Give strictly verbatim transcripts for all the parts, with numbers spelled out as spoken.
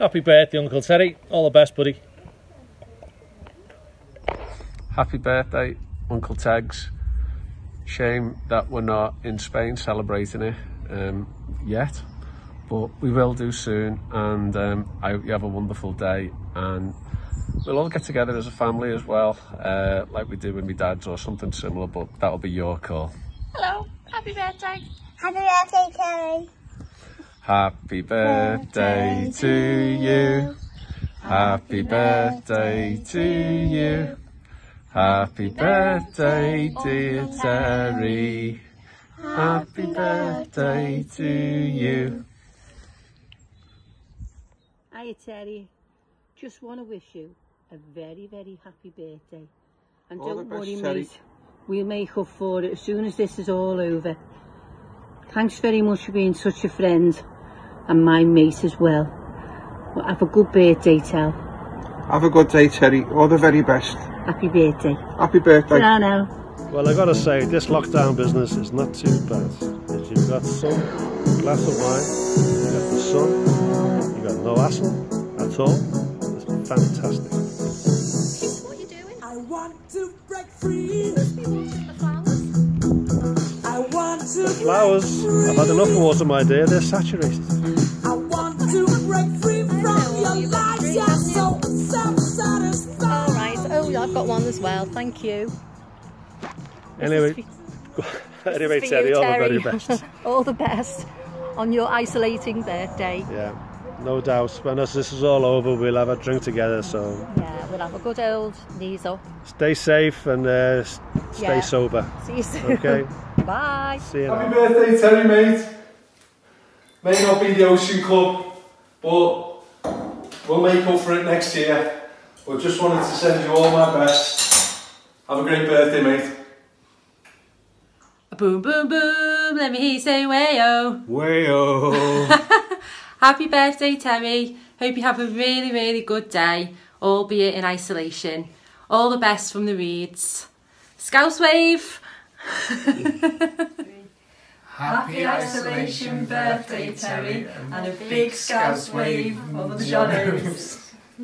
Happy birthday, Uncle Terry. All the best, buddy. Happy birthday, Uncle Tegs. Shame that we're not in Spain celebrating it um, yet, but we will do soon, and um, I hope you have a wonderful day, and we'll all get together as a family as well, uh, like we did with my dad's or something similar, but that'll be your call. Hello, happy birthday. Happy birthday, Terry. Happy birthday to you. Happy birthday to you. Happy birthday, dear Terry. Happy birthday to you. Hiya, Terry. Just want to wish you a very, very happy birthday. And All don't the best, worry, Terry. mate. We'll make up for it as soon as this is all over. Thanks very much for being such a friend. And my mate as well. Well, have a good birthday, Tel. Have a good day, Terry. All the very best. Happy birthday. Happy birthday. Ta-ra now. Well, I gotta say, this lockdown business is not too bad. If you've got some glass of wine, you've got the sun, you've got no hassle at all. It's fantastic. What are you doing? I want to break free. You must be watering the flowers. I want to The flowers, I've had enough water, my dear, they're saturated. I want to break free from your lies. You're so self-satisfied. All right. Oh, I've got one as well. Thank you. Anyway, anyway, For Terry, you, all the Terry. very best. All the best on your isolating birthday. Yeah, no doubt. When this is all over, we'll have a drink together, so Yeah, we'll have a good old knees up. stay safe and uh, s- stay Yeah. sober. See you soon. Okay, Bye. see you Happy now. birthday, Terry, mate. May not be the Ocean Club, but we'll make up for it next year. But just wanted to send you all my best. Have a great birthday, mate. Boom, boom, boom, let me hear you say way-o. Way-o. Happy birthday, Terry. Hope you have a really, really good day, albeit in isolation. All the best from the Reeds. Scouse wave. Happy isolation birthday, Terry, and a big Scouse wave for the Johnnos.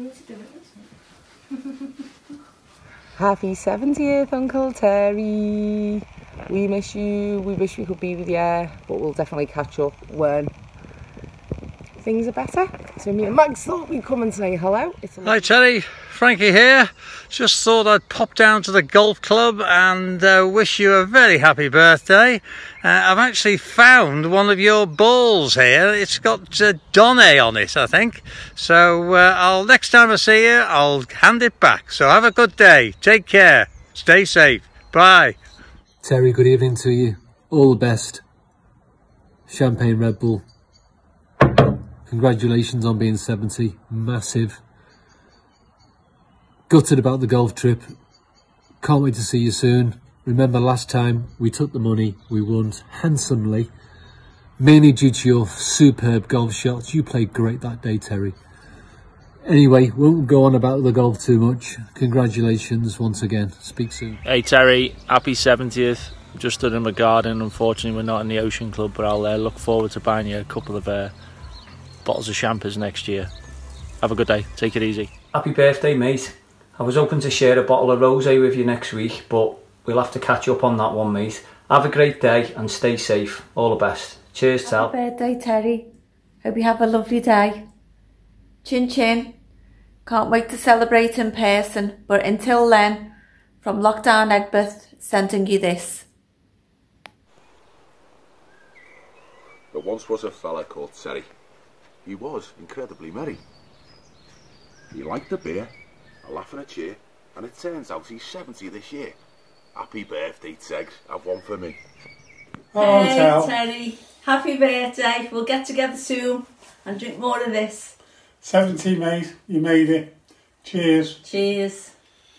Happy seventieth, Uncle Terry. We miss you. We wish we could be with you, but we'll definitely catch up when things are better. So me and Max thought we'd come and say hello. It's a Hi Terry, Frankie here. Just thought I'd pop down to the golf club and uh, wish you a very happy birthday. Uh, I've actually found one of your balls here. It's got uh, Donny on it, I think. So uh, I'll next time I see you, I'll hand it back. So have a good day. Take care. Stay safe. Bye. Terry, good evening to you. All the best. Champagne Red Bull. Congratulations on being seventy. Massive. Gutted about the golf trip. Can't wait to see you soon. Remember last time we took the money, we won handsomely. Mainly due to your superb golf shots. You played great that day, Terry. Anyway, won't go on about the golf too much. Congratulations once again. Speak soon. Hey Terry, happy seventieth. Just stood in my garden. Unfortunately, we're not in the Ocean Club, but I'll uh, look forward to buying you a couple of uh, bottles of champers next year. Have a good day. Take it easy. Happy birthday, mate. I was hoping to share a bottle of rosé with you next week, but we'll have to catch up on that one, mate. Have a great day and stay safe. All the best. Cheers, Tal. Happy birthday, Terry. Hope you have a lovely day. Chin chin. Can't wait to celebrate in person, but until then, from Lockdown Egbert, sending you this. There once was a fella called Terry. He was incredibly merry. He liked a beer, a laugh and a cheer, and it turns out he's seventy this year. Happy birthday, Tegs. Have one for me. Oh, hey, Tel. Terry. Happy birthday. We'll get together soon and drink more of this. seventy, mate. You made it. Cheers. Cheers.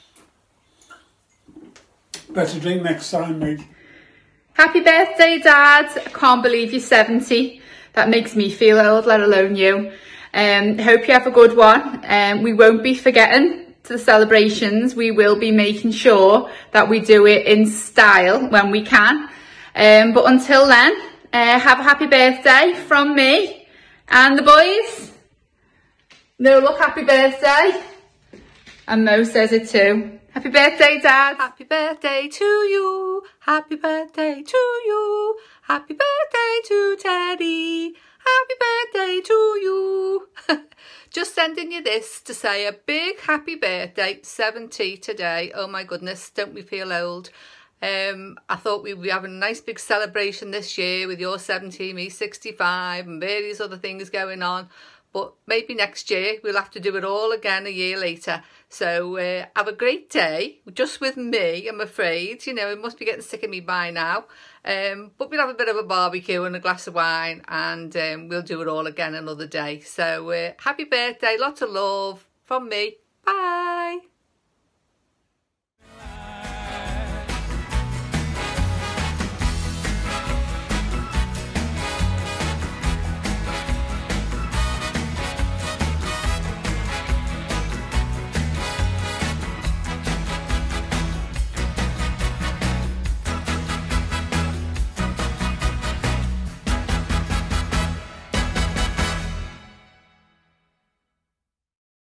Better drink next time, mate. Happy birthday, Dad. I can't believe you're seventy. That makes me feel old, let alone you. Um, hope you have a good one. Um, we won't be forgetting to the celebrations. We will be making sure that we do it in style when we can. Um, but until then, uh, have a happy birthday from me and the boys. No, look, happy birthday. And Mo says it too. Happy birthday, Dad. Happy birthday to you. Happy birthday to you. Happy birthday to Teddy. Happy birthday to you. Just sending you this to say a big happy birthday, seventy today. Oh my goodness, don't we feel old? Um, I thought we'd be having a nice big celebration this year with your seventy, me sixty-five and various other things going on. But maybe next year we'll have to do it all again a year later. So uh, have a great day, just with me, I'm afraid. You know, it must be getting sick of me by now. Um, but we'll have a bit of a barbecue and a glass of wine, and um, we'll do it all again another day. So uh, happy birthday, lots of love from me. Bye.